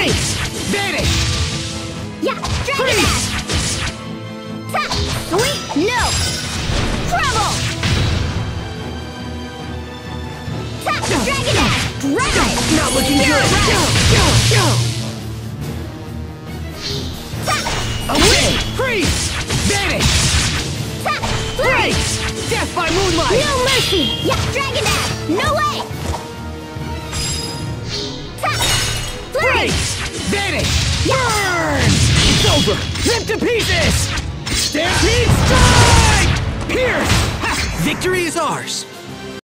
Freeze! Vanish! Yeah, Dragon Dash! Tap! Sweet! No! Trouble! Tap! Dragon Dash! Drive! Not looking good! Go! Tap! Okay! Freeze! Vanish! Tap! Freeze! Death by moonlight! No mercy! Yeah, Dragon Dash! No way! Tap! Freeze! Vanish! Burn! It's over! Rip to pieces! Stampede strike! Pierce! Ha! Victory is ours!